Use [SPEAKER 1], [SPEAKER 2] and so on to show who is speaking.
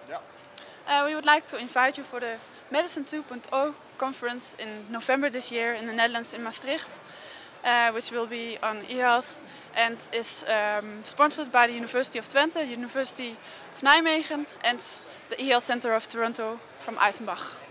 [SPEAKER 1] Yeah. We would like to invite you for the Medicine 2.0 conference in November this year in the Netherlands in Maastricht, which will be on e-health and is sponsored by the University of Twente, University of Nijmegen and the e-health Center of Toronto from Uitenbach.